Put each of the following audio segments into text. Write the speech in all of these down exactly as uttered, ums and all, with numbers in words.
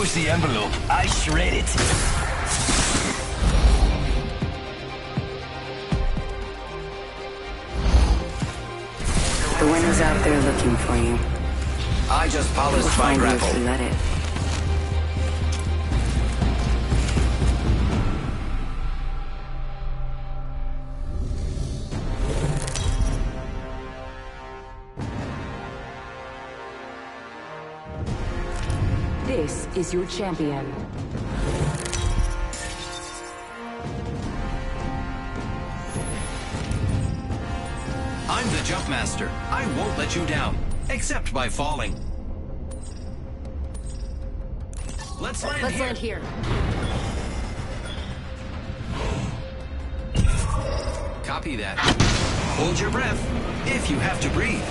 push the envelope, I shred it. The window's out there looking for you. I just polished We'll my find you grapple. if you let it. This is your champion. I'm the jump master. I won't let you down, except by falling. Let's land Let's here. land here. Copy that. Hold your breath, if you have to breathe.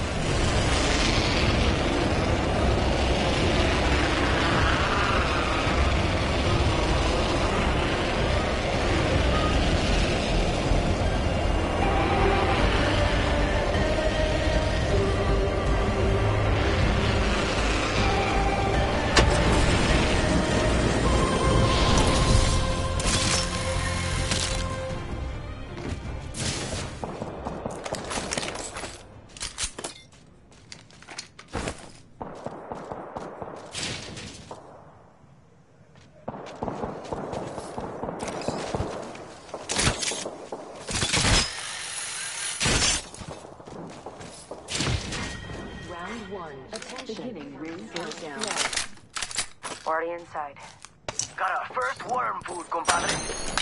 Beginning ring countdown. Already inside. Got our first worm food, compadre.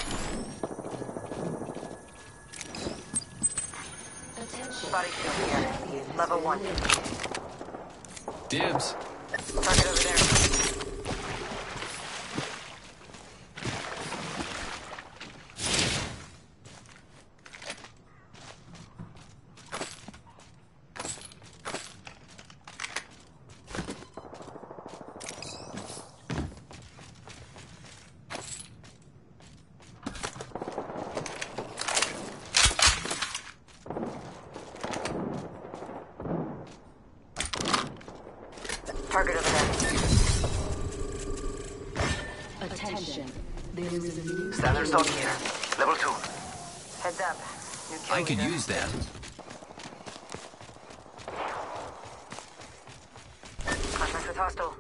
Body shield here. Level one. Dibs. Target over there. Target over there. Attention. There is a new Standard stock here. Level two. Heads up. New kill I could leader. use that. Contact with hostile.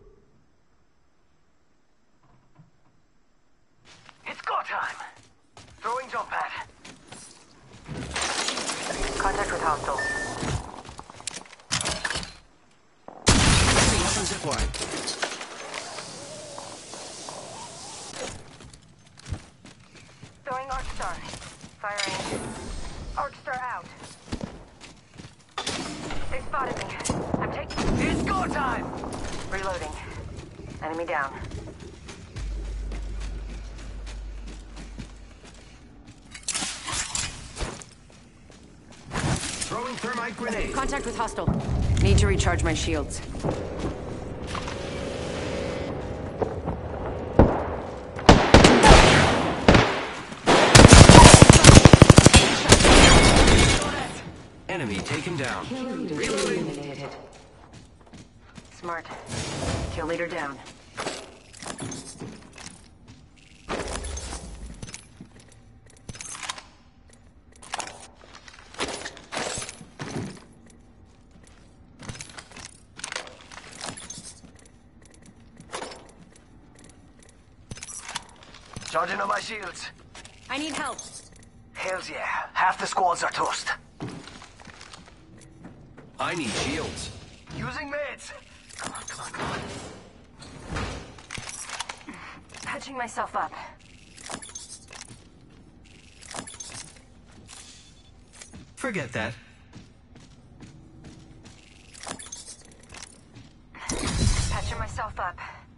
It's go time. Throwing jump pad. Contact with hostile. Setting up a zip line. Throwing Arc Star. Firing. Arc Star out. They spotted me. I'm taking... It's go time. Reloading. Enemy down. Throwing thermite grenade. Contact with hostile. Need to recharge my shields. Enemy taken down. Eliminated. Smart. Kill leader down. Charging on my shields. I need help. Hells yeah. Half the squads are toast. I need shields. Using meds. Come on, come on, come on. Patching myself up. Forget that. Patching myself up.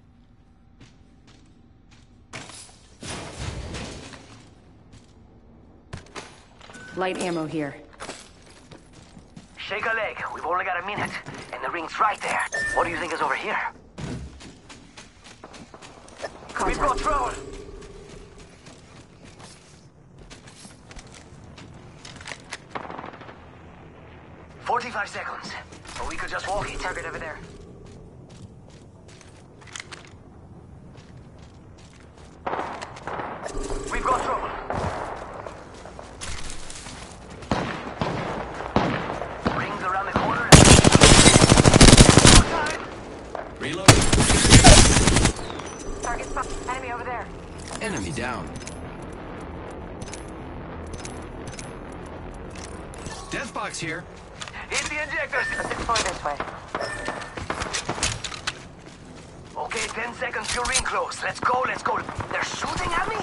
Light ammo here. Shake a leg. We've only got a minute. And the ring's right there. What do you think is over here? We've got Contact. trouble. Forty-five seconds. Or we could just walk it. Target over there. enemy down. Deathbox here. Hit the injectors. Let's explore this way. Okay, ten seconds till ring close. Let's go, let's go. They're shooting at me?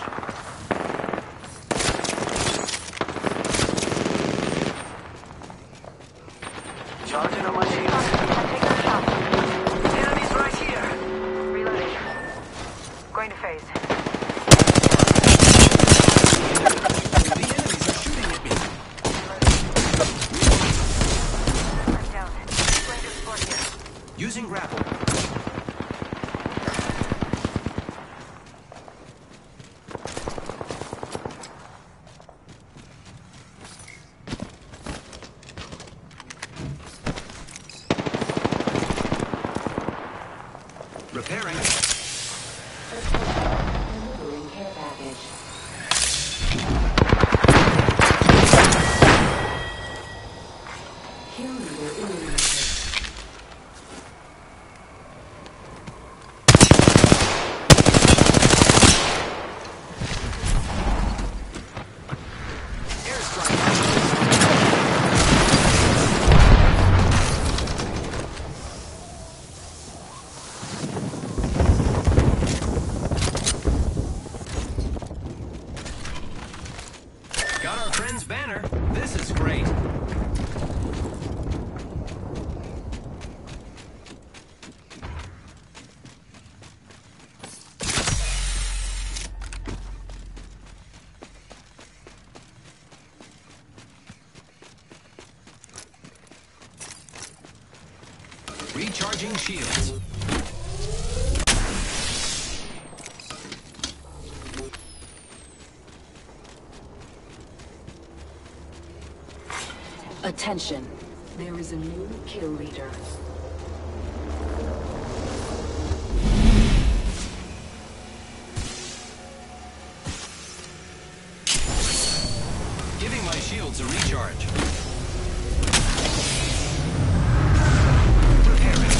Charging on my shields. Take a shot. Enemies right here. Reloading. Going to phase. The enemies are shooting at me. I'm down. Going to explore here. Using grapple. Repairing. Delivering care package. Kill leader eliminated. Got our friend's banner. This is great. Recharging shields. Attention. There is a new kill leader. Giving my shields a recharge. Repairing.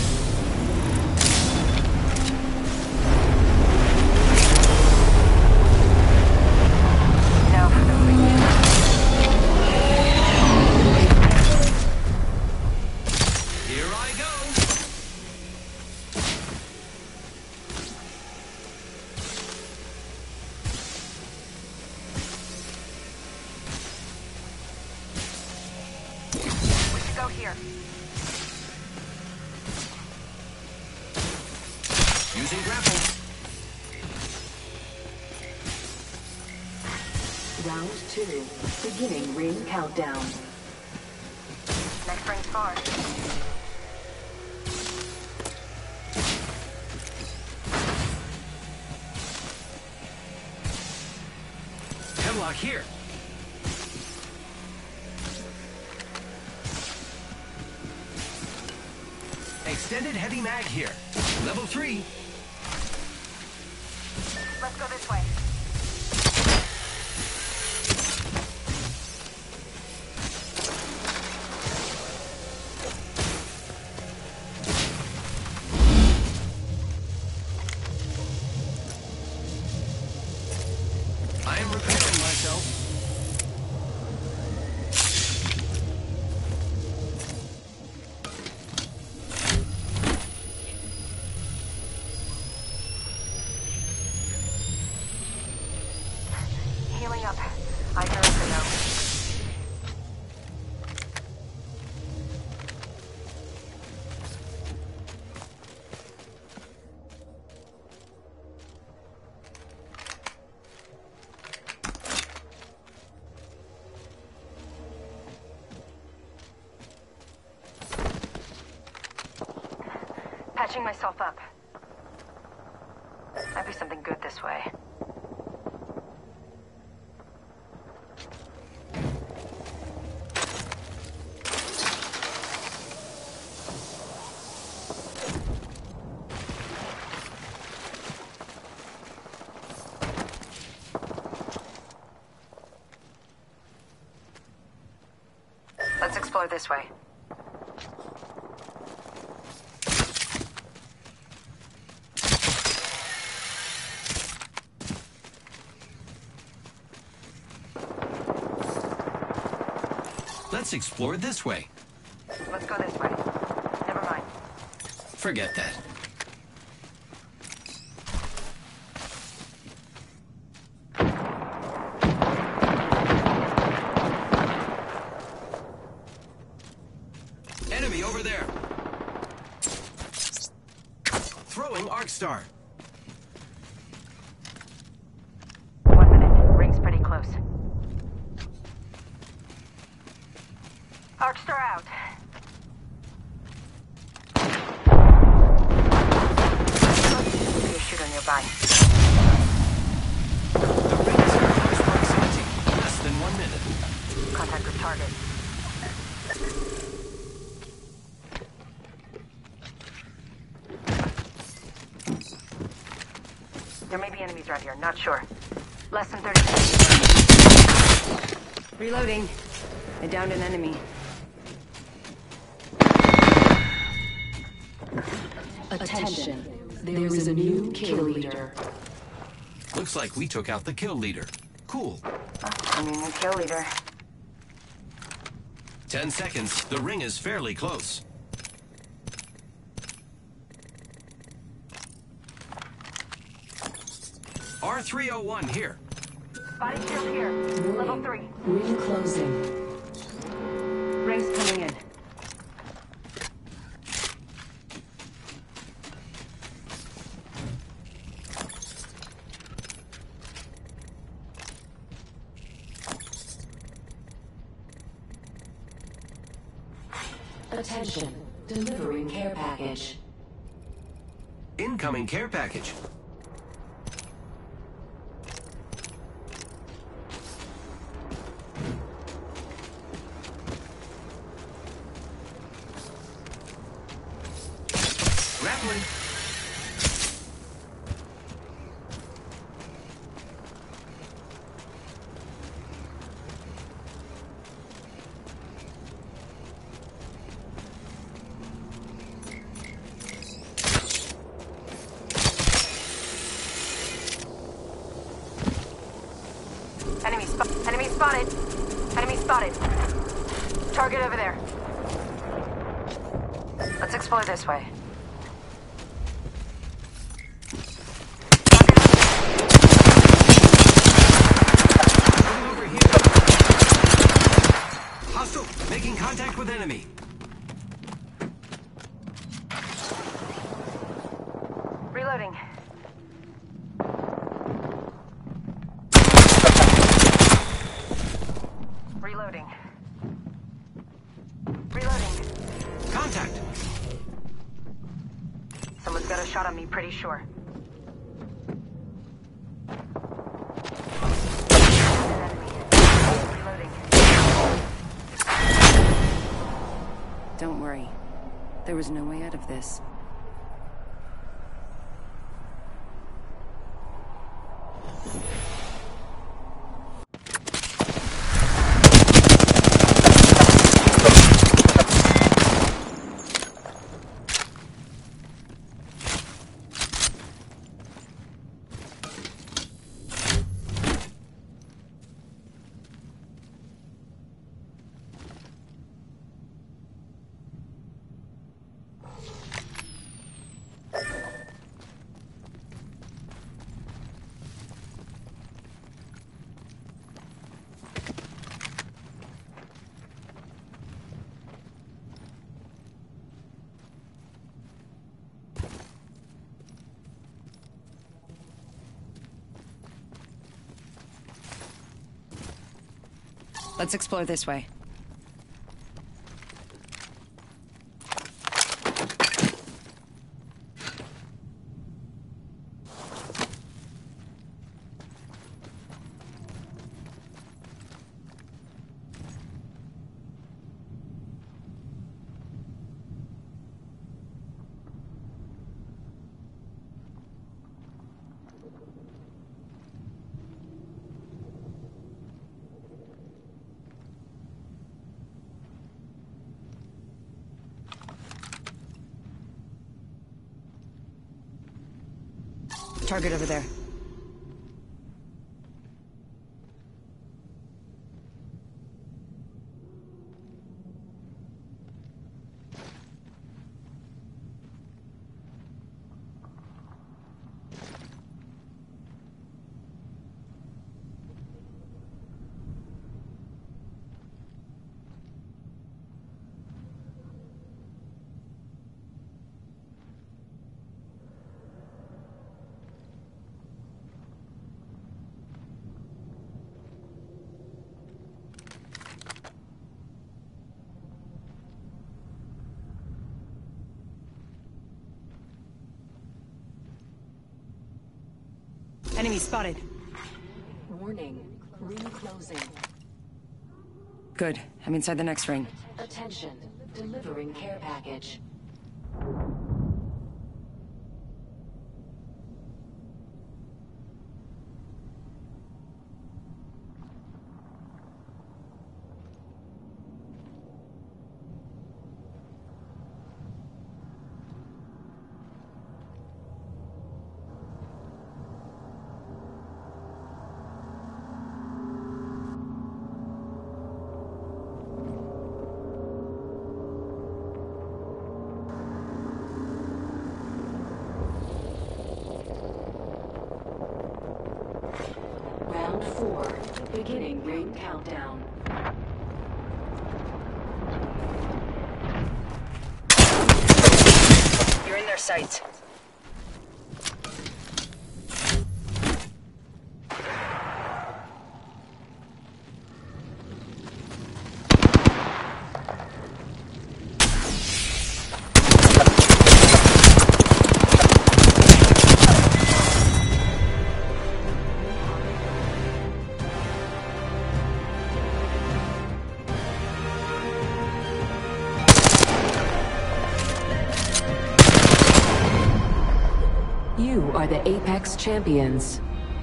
Now for the ring. Here I go. We should go here. Using grapple. Round two. Beginning ring countdown. Next ring's far. Hemlock here. Extended heavy mag here. Level three. Let's go this way. I am repairing myself. Healing up. I hear it now. Patching myself up. Might be something good this way. Let's explore this way. Let's explore this way. Let's go this way. Never mind. Forget that. Enemy over there. Throwing Arc Star. One minute. Ring's pretty close. Arc Star out. Be a shooter nearby. The ring is in close proximity. Less than one minute. Contact with target. There may be enemies around here. Not sure. Less than thirty seconds. Reloading. I downed an enemy. Attention. There is a new kill leader. Looks like we took out the kill leader. Cool. I mean, new kill leader. Ten seconds. The ring is fairly close. R three oh one here. Body shield here. Level three. Ring closing. Ring's coming in. Attention. Delivering care package. Incoming care package. Grappling. Enemy spot. Enemy spotted. Enemy spotted. Target over there. Let's explore this way. Moving over here. Hostile. Making contact with enemy. Reloading. Reloading. Reloading. Contact. Someone's got a shot on me, pretty sure. Reloading. Don't worry. There was no way out of this. Let's explore this way. Target over there. Enemy spotted. Warning. Ring closing. Good. I'm inside the next ring. Attention. Delivering care package. Round four. Beginning ring countdown. You're in their sights. You are the Apex Champions.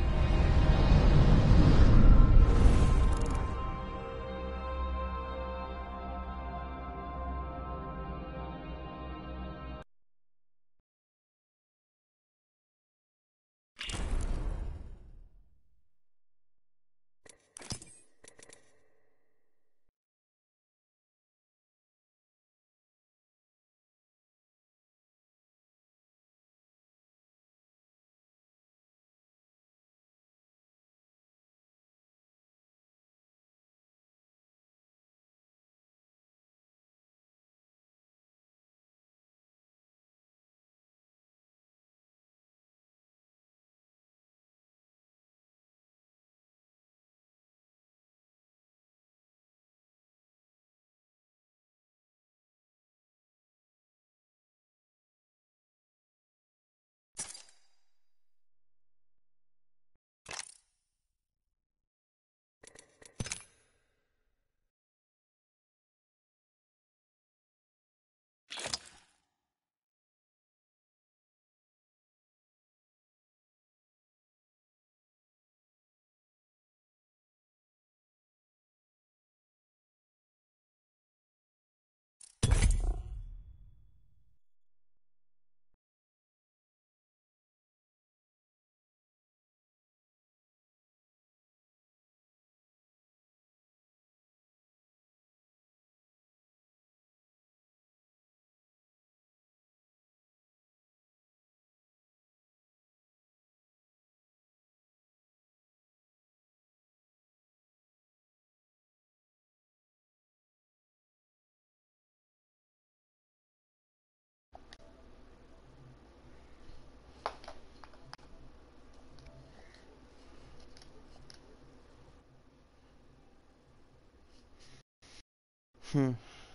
Hmm.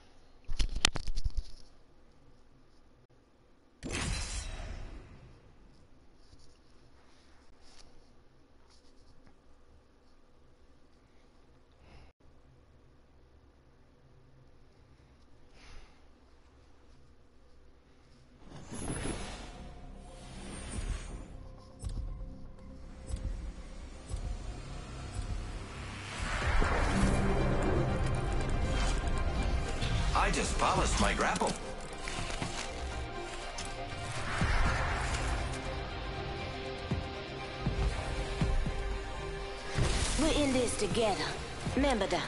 I just polished my grapple. We're in this together. Remember that.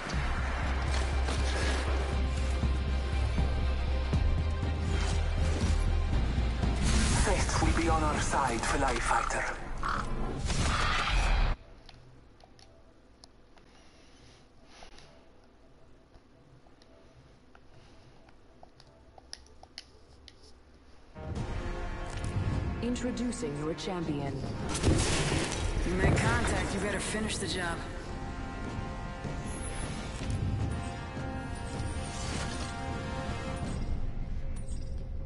Faith will be on our side, Fly Fighter. Introducing your champion. You make contact, you better finish the job.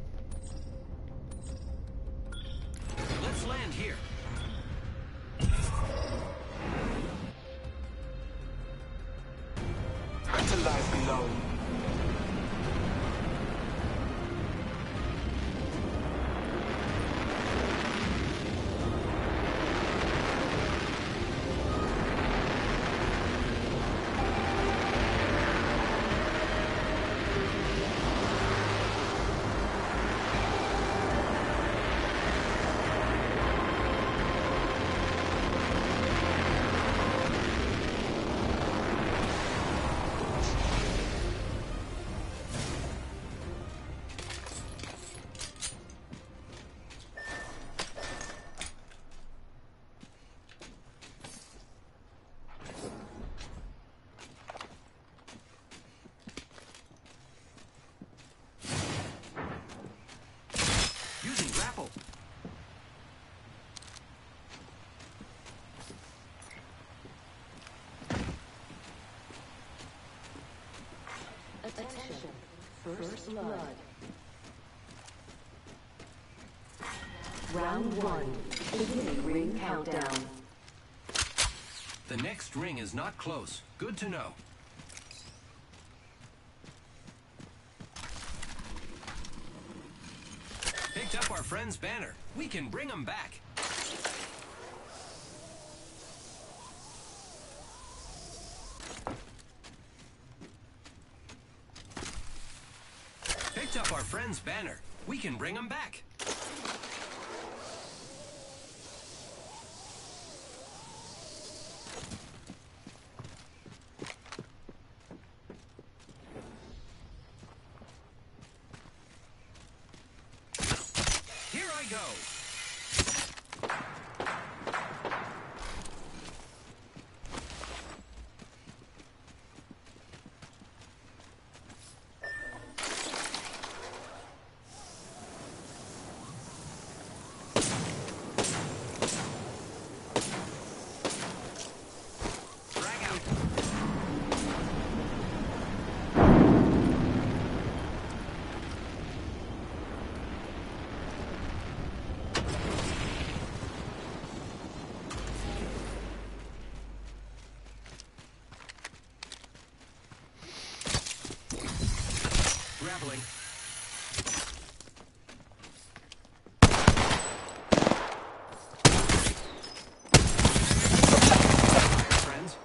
Let's land here. First blood. Round one. Beginning ring countdown. The next ring is not close. Good to know. Picked up our friend's banner. We can bring him back. Picked up our friend's banner. We can bring him back. Here I go. Grappling. Friends.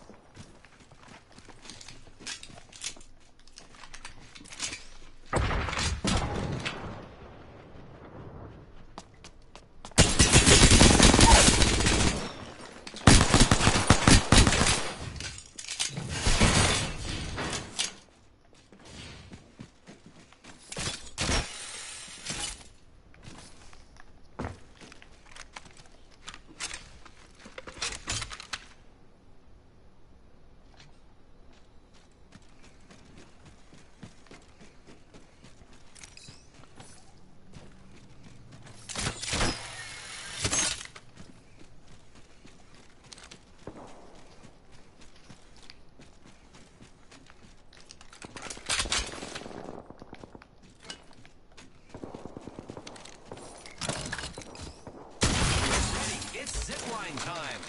It's zipline time.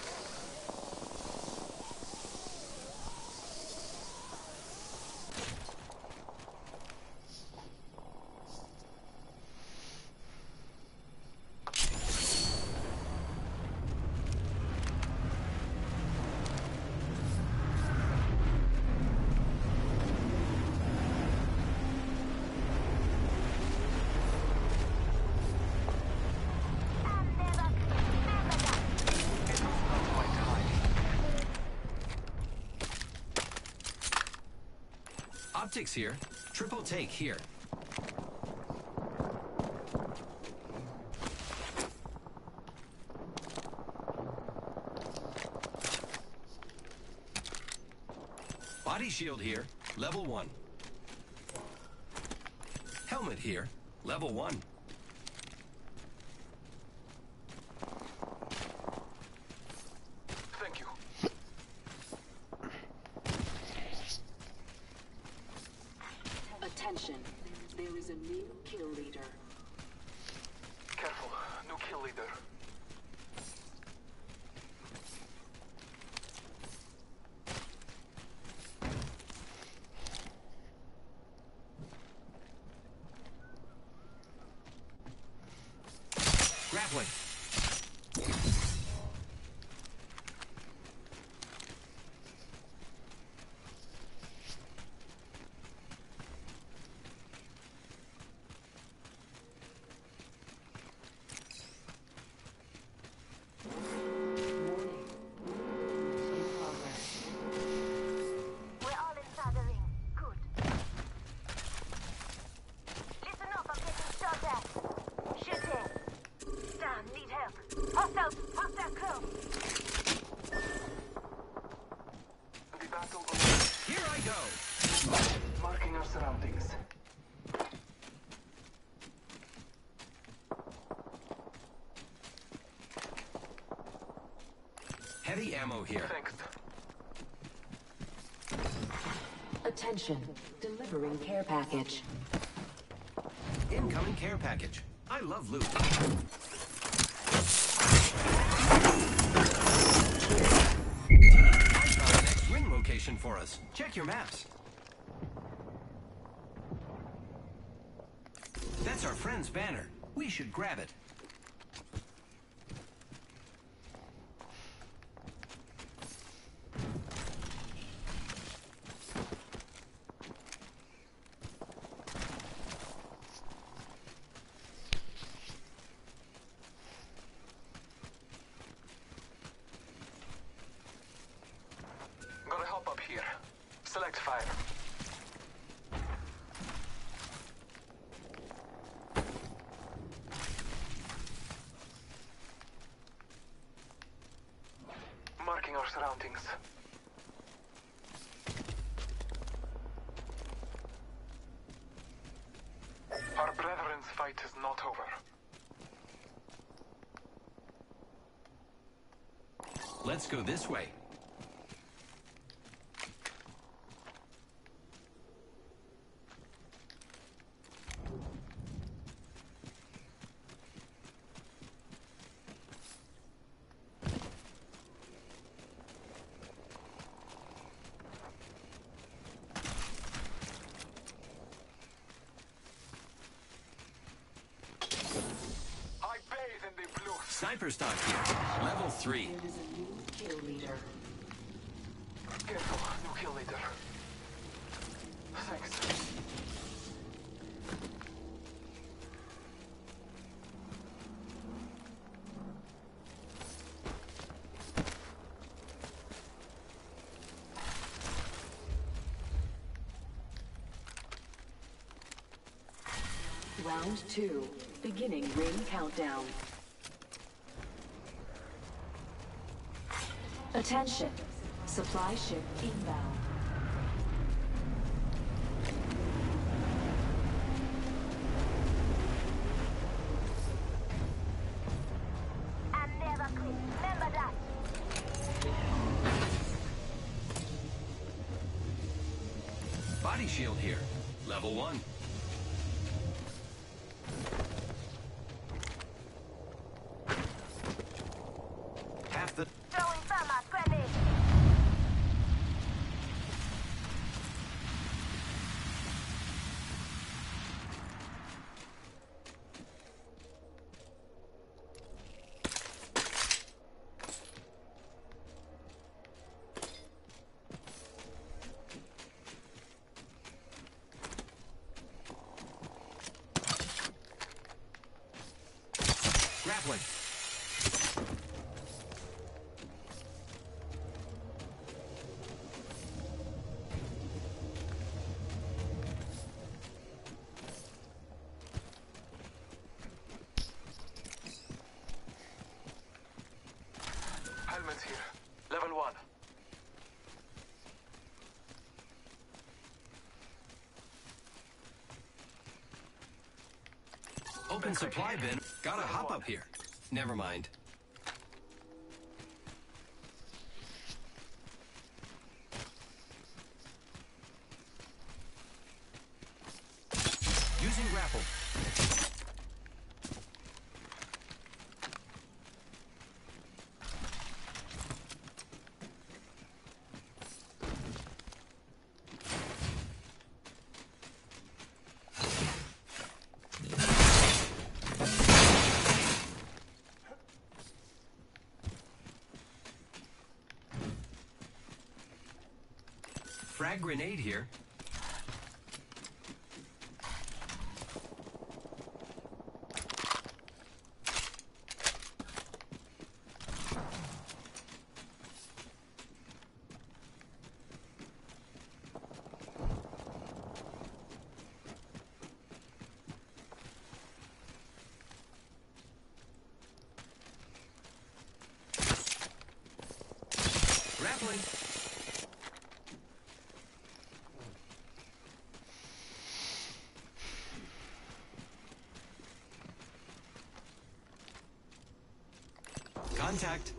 Optics here. Triple take here. Body shield here. Level one. Helmet here. Level one. Thank you. Attention. There is a new kill leader. Careful. New kill leader. Grappling. Hostile! Hostile crew! The battle awaits. Here I go. Marking our surroundings. Heavy ammo here. Thanks. Attention. Delivering care package. Incoming care package. I love loot. I found the next ring location for us. Check your maps. That's our friend's banner. We should grab it. Gotta hop up here. Select fire. Marking our surroundings. Our brethren's fight is not over. Let's go this way. I bathe in the blue. Sniper stock here. Level three. There is a new kill leader. Careful, new kill leader. Thanks. Round two. Beginning ring countdown. Attention. Supply ship inbound. And never quit. Remember that. Body shield here. Level one. Half the... Throwing thermite grenade. Grappling. Helmets here. Level one. Open supply bin. Gotta hop up here. Never mind. Using grapple. Frag grenade here. Grappling. Contact.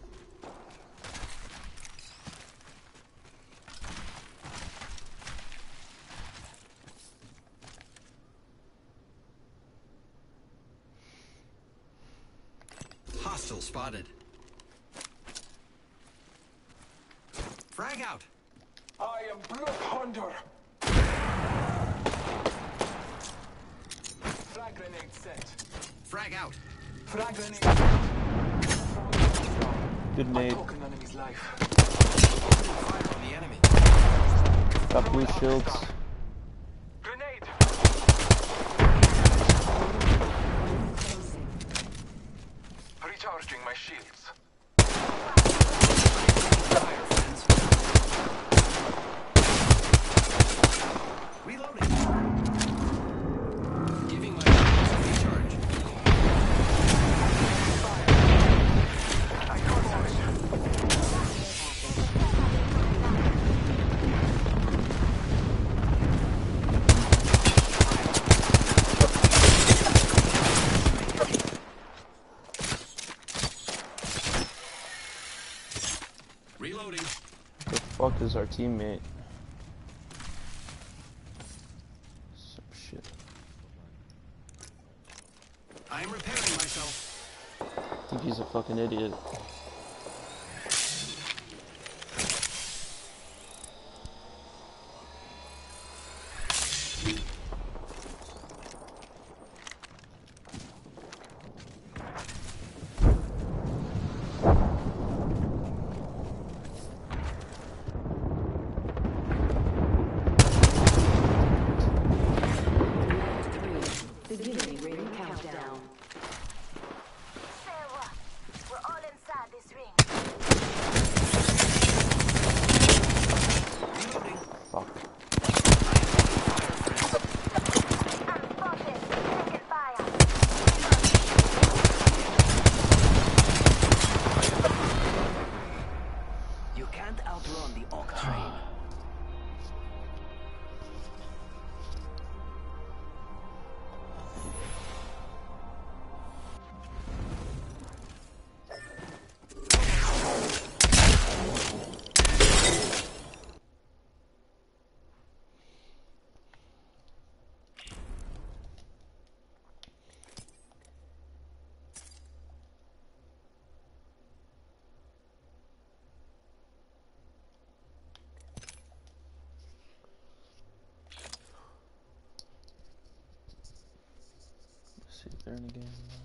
Hostile spotted. Frag out. I am Blood Hunter. Frag grenade set. Frag out. Frag grenade. Good I nade. took an enemy's life. Fire on the enemy. Got blue shields. Grenade. Recharging my shields. Fire, friends. Reloading. Giving my shields a recharge. I got one. Reloading. The fuck is our teammate? Some shit. I am repairing myself. I think he's a fucking idiot. Beginning ring countdown. Say what? We're all inside this ring. Reloading. Fuck. I'm spotted. Taking fire. You can't outrun the Orc train. Let's see if they're in the game or not.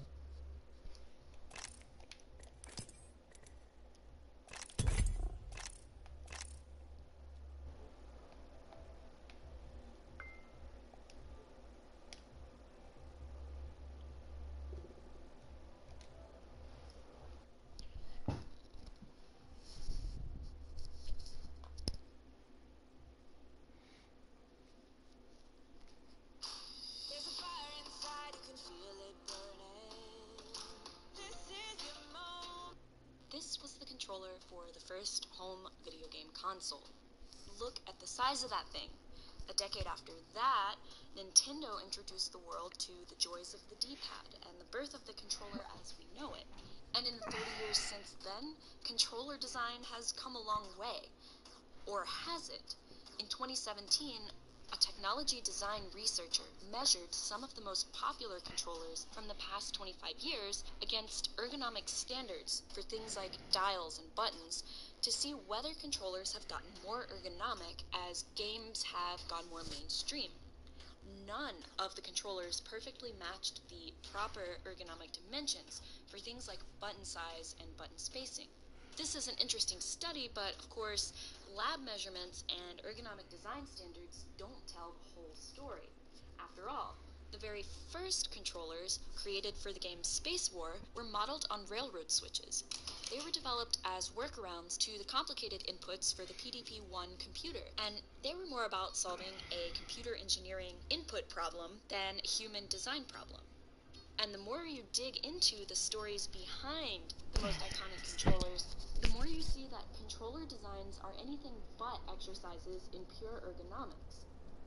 There's a fire inside, you can feel it burning. This is your moment. This was the controller for the first home video game console. Look at the size of that thing. A decade after that, Nintendo introduced the world to the joys of the D-pad and the birth of the controller as we know it. And in the thirty years since then, controller design has come a long way. Or has it? In twenty seventeen, a technology design researcher measured some of the most popular controllers from the past twenty-five years against ergonomic standards for things like dials and buttons to see whether controllers have gotten more ergonomic as games have gone more mainstream. None of the controllers perfectly matched the proper ergonomic dimensions for things like button size and button spacing. This is an interesting study, but of course, lab measurements and ergonomic design standards don't tell the whole story. After all, the very first controllers created for the game Space War were modeled on railroad switches. They were developed as workarounds to the complicated inputs for the P D P one computer, and they were more about solving a computer engineering input problem than a human design problem. And the more you dig into the stories behind the most iconic controllers, the more you see that controller designs are anything but exercises in pure ergonomics.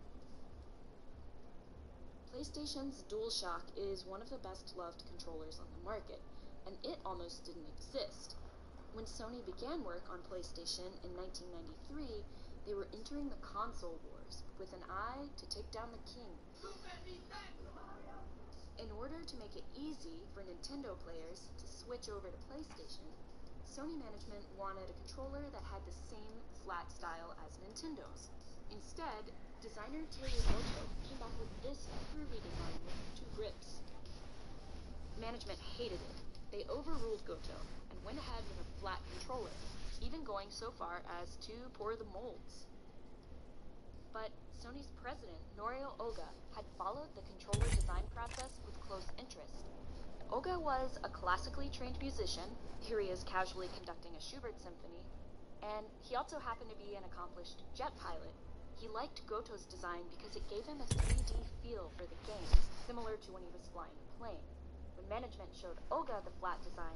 PlayStation's DualShock is one of the best loved controllers on the market, and it almost didn't exist. When Sony began work on PlayStation in nineteen ninety-three, they were entering the console wars with an eye to take down the king. In order to make it easy for Nintendo players to switch over to PlayStation, Sony management wanted a controller that had the same flat style as Nintendo's. Instead, designer Terry Goto came back with this curvy design with two grips. Management hated it. They overruled Goto and went ahead with a flat controller, even going so far as to pour the molds. But Sony's president, Norio Oga, had followed the controller design process with close interest. Oga was a classically trained musician. Here he is casually conducting a Schubert symphony. And he also happened to be an accomplished jet pilot. He liked Goto's design because it gave him a three D feel for the game, similar to when he was flying a plane. When management showed Oga the flat design,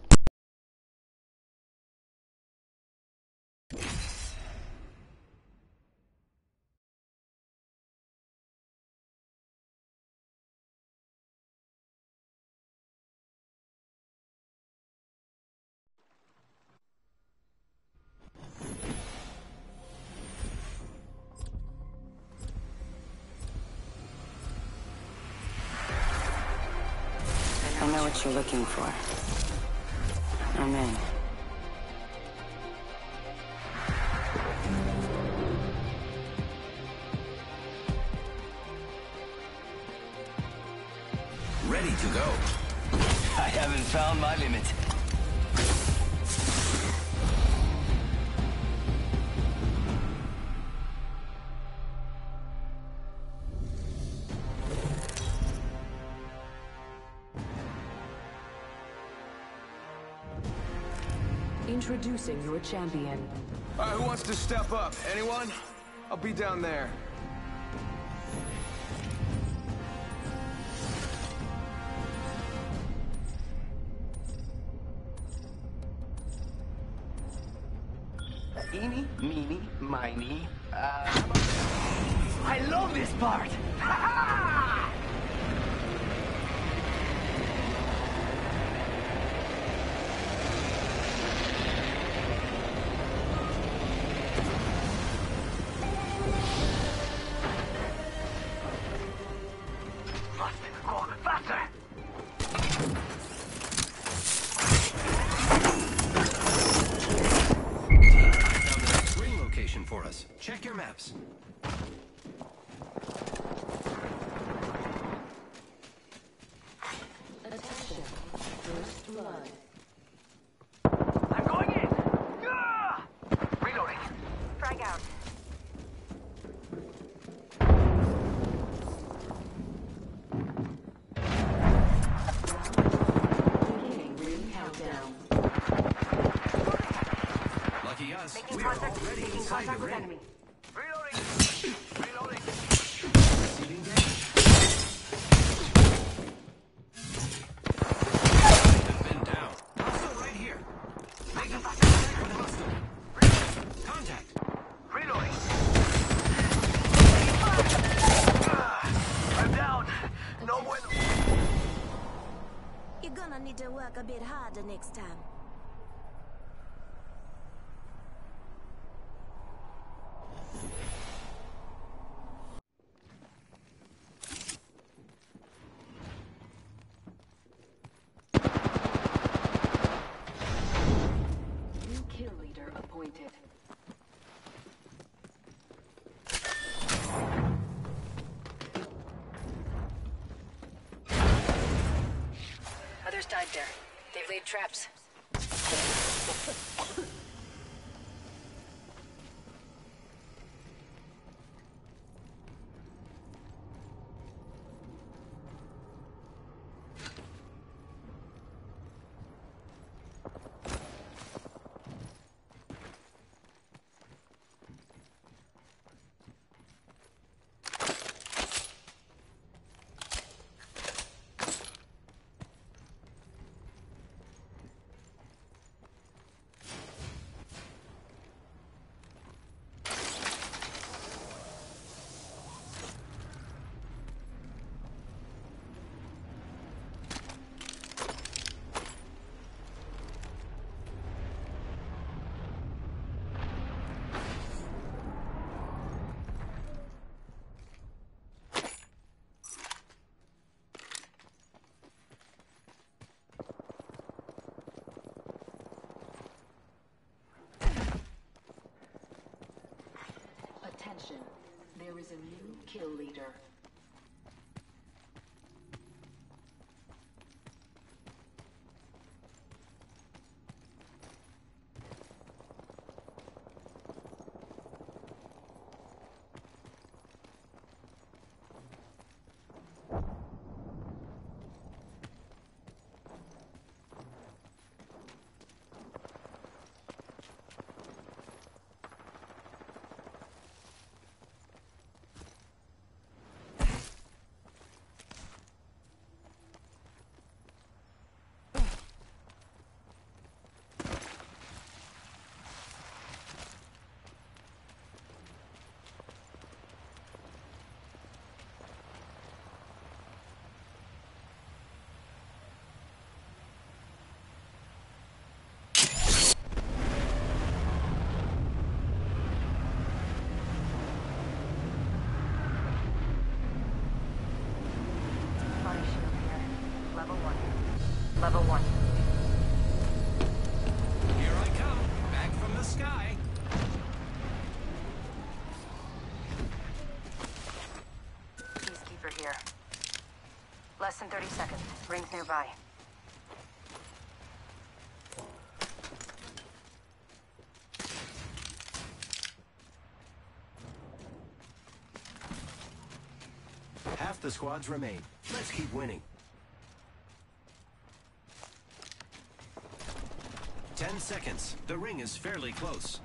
I know what you're looking for. I'm in. Ready to go. I haven't found my limit. Introducing your champion. All right, who wants to step up? Anyone? I'll be down there. Eeny, meeny, miny. Uh, I love this part! Ha ha! Must go faster! Ring location for us. Check your maps. Attention. First blood. I'm going in! Gah! Reloading. Frag out. Beginning ring countdown. Lucky us, Making we are contact, already making inside the contact with ring. enemy. Reloading. Reloading. Receiving damage. Have been down. Hostile right here. Making contact with hostile. Contact. Reloading. I'm down. No bueno. You're gonna need to work a bit harder next time. New kill leader appointed. Others died there. They've laid traps. Attention, there is a new kill leader. Level one. Here I come, back from the sky. Peacekeeper here. Less than thirty seconds. Rings nearby. Half the squads remain. Let's keep winning. Ten seconds. The ring is fairly close.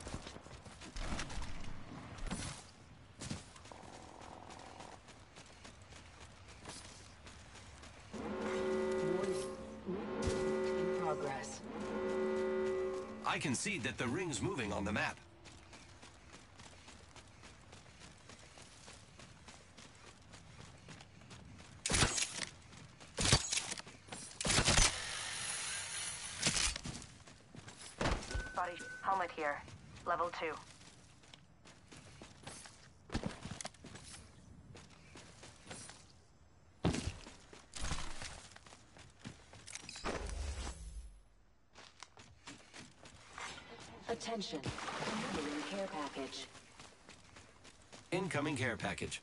In progress. I can see that the ring's moving on the map. Body helmet here. Level two. Attention, incoming care package. Incoming care package.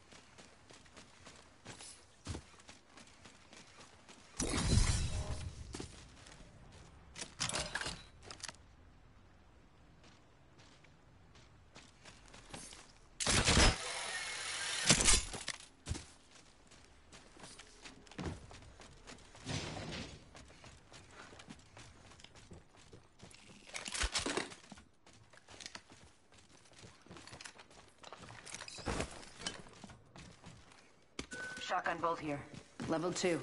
Shotgun bolt here. Level two.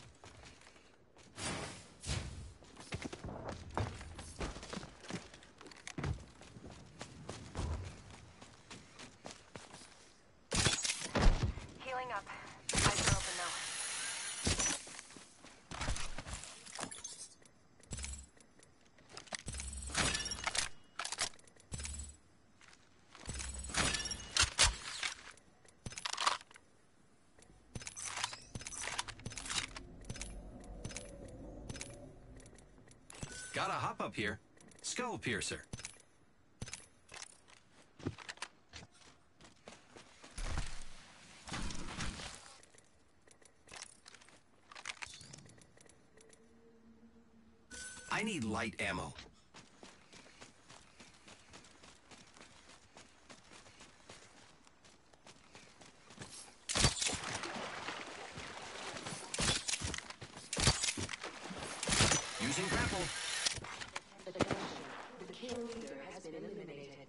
Healing up. Eyes are open now. Gotta hop up here. Skull piercer. I need light ammo. Using grapple. The kill leader has been eliminated.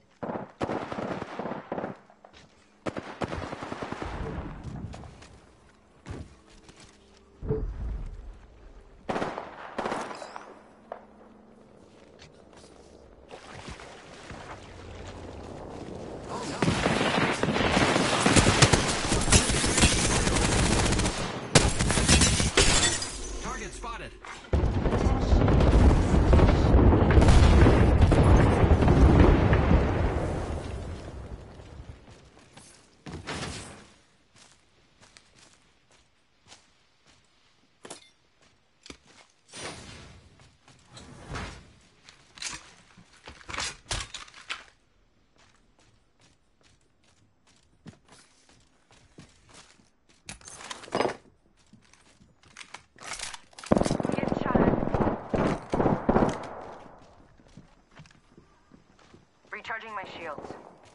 my shields.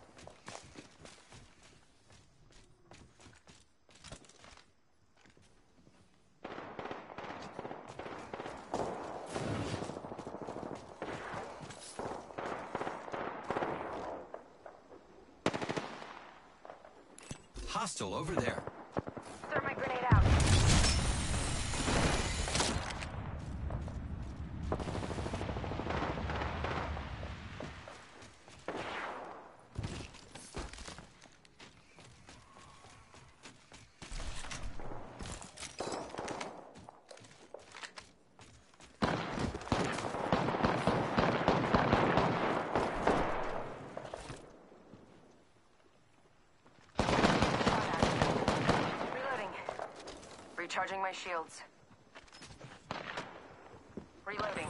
Hostile over there. Thermite grenade out. Recharging my shields. Reloading.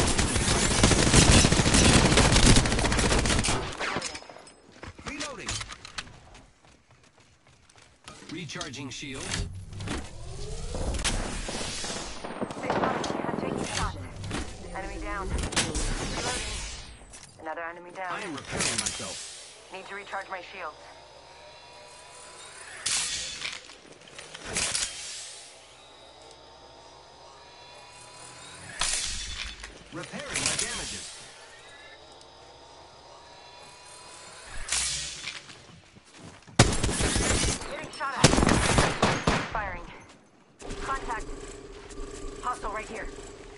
Reloading. Recharging shields. I'm taking shots. Enemy down. Reloading. Another enemy down. I am repairing myself. Need to recharge my shields. Repairing my damages. Getting shot at. Firing. Contact. Hostile right here.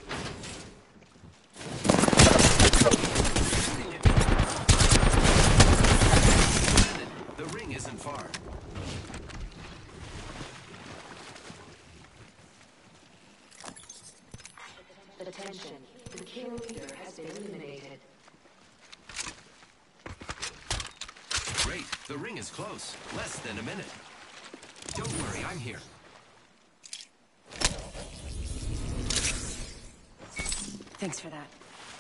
The ring isn't far. Attention. The kill leader has been eliminated. Great. The ring is close. Less than a minute. Don't worry, I'm here. Thanks for that.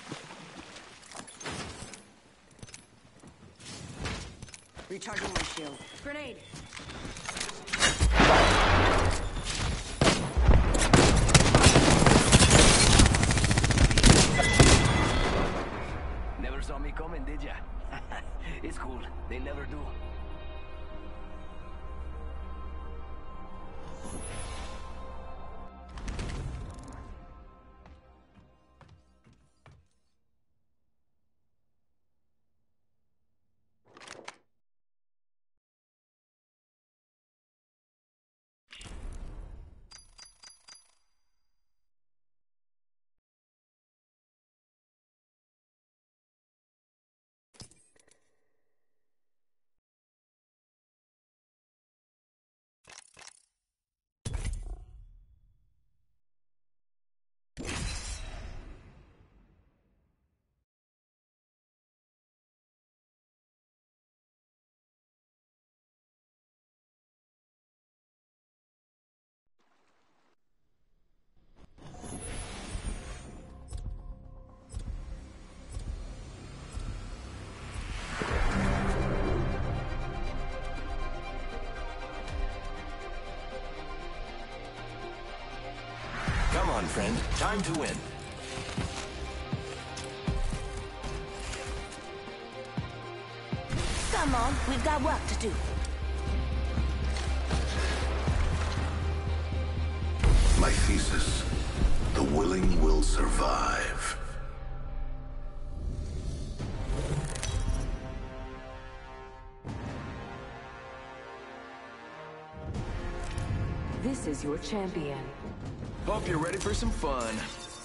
Recharging my shield. Grenade! Never saw me coming, did ya? It's cool. They never do. Come on, friend. Time to win. Come on, we've got work to do. My thesis: the willing will survive. This is your champion. Hope you're ready for some fun.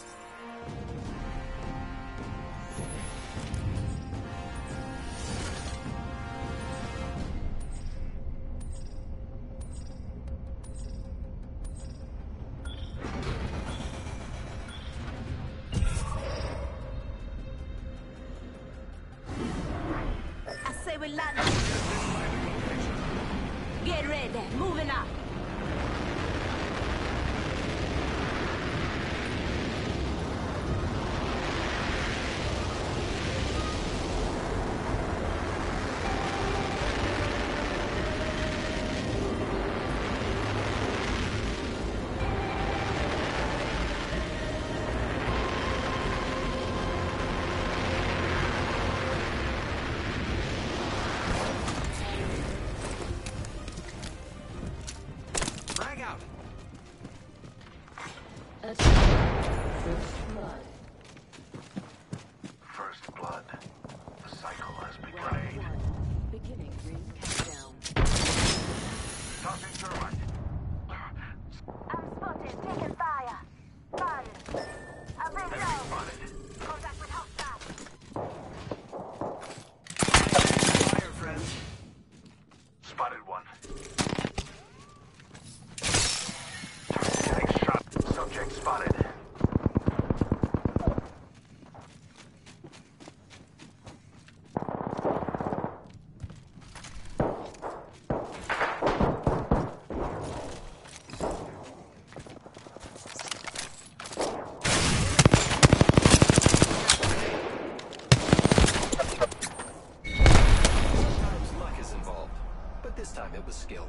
I say we land. Get ready, moving up. This time it was skill.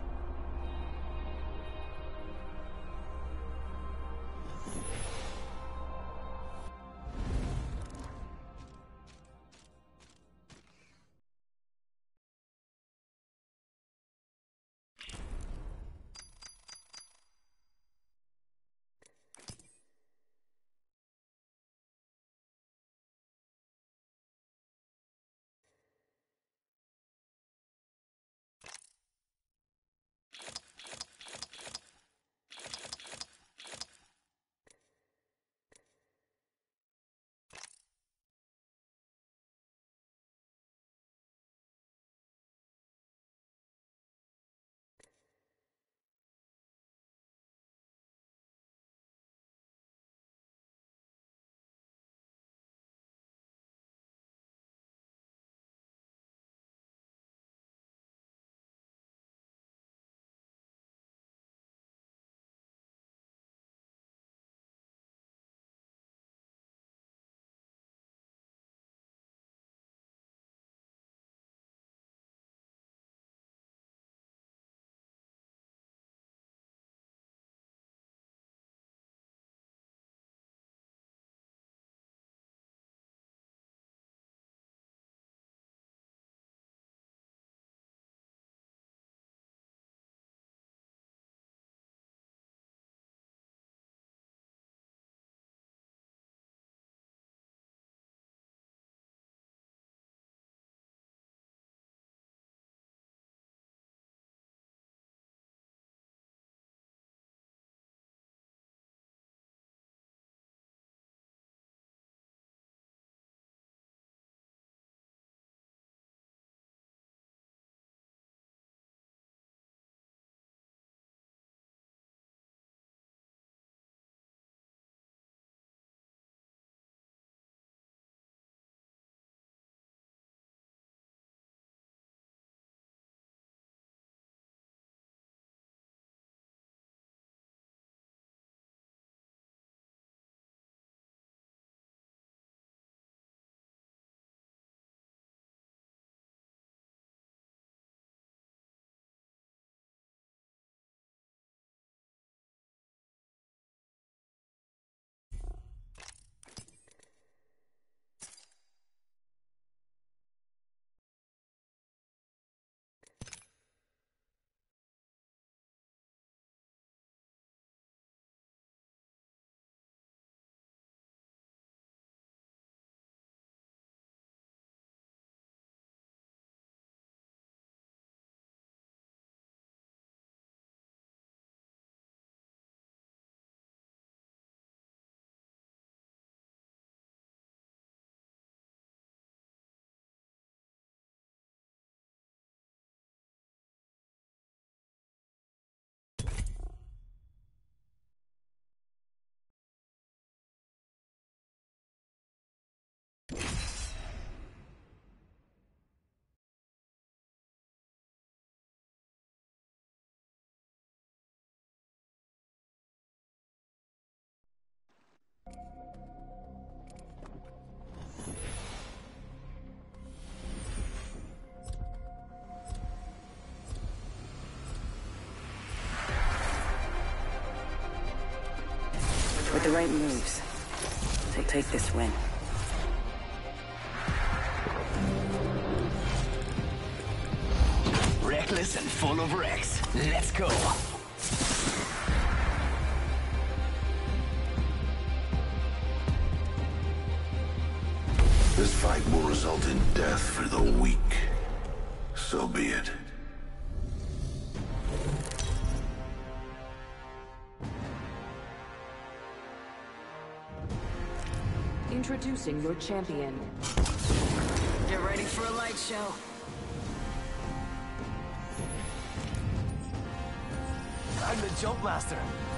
With the right moves, take, take this win. Reckless and full of wrecks. Let's go. This fight will result in death for the weak. So be it. Introducing your champion. Get ready for a light show. I'm the jump master.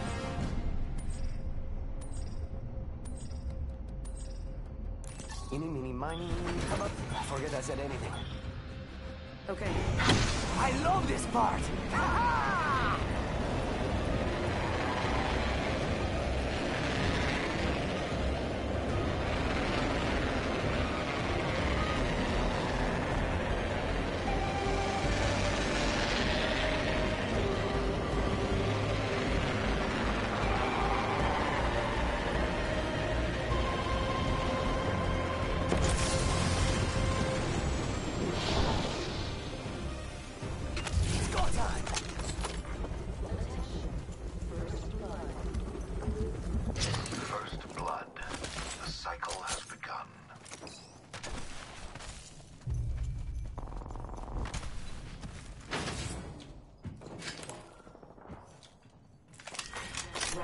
Eeny, meeny, miny, how about... Forget I said anything. Okay. I love this part! Ha-ha!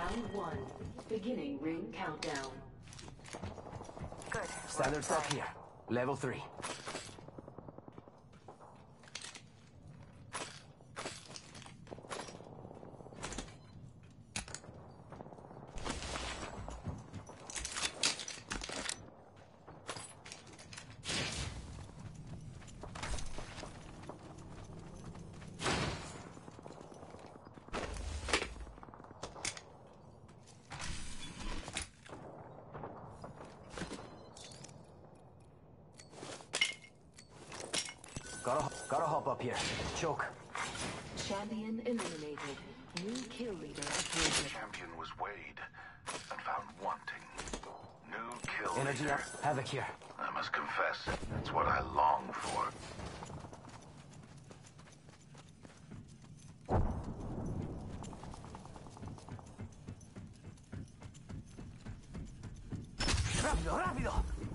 Round one. Beginning ring countdown. Good. Standard stock here. Level three. Gotta, gotta hop up here. Choke. Champion eliminated. New kill leader appointed. Champion was weighed and found wanting. New kill Energy leader. up. Havoc here. I must confess, that's what I long for. Rápido, rápido.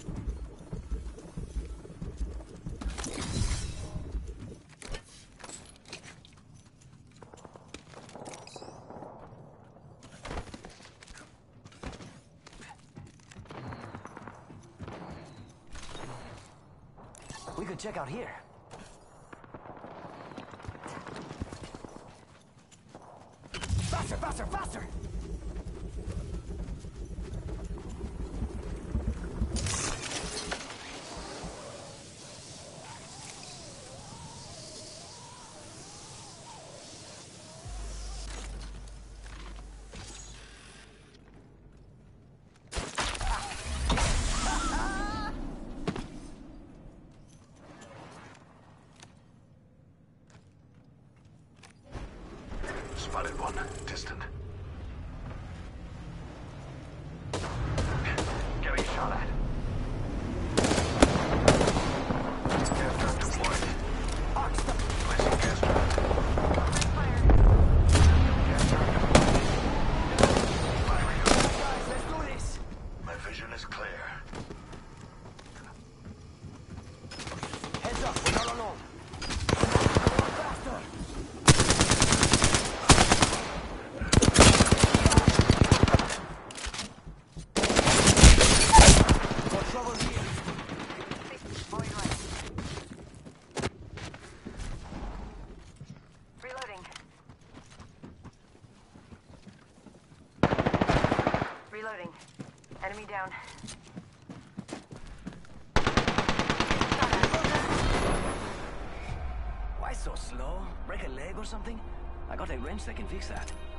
We could check out here. Faster, faster, faster! Spotted one, distant. Getting shot at. Gas trap deployed. Placing gas trap. Gas trap deployed. Firing up. Guys, let's do this! My vision is clear. Heads up, we're not alone. Faster! Got trouble here. Reloading. Reloading. Enemy down. Why so slow? Break a leg or something? I got a wrench that can fix that.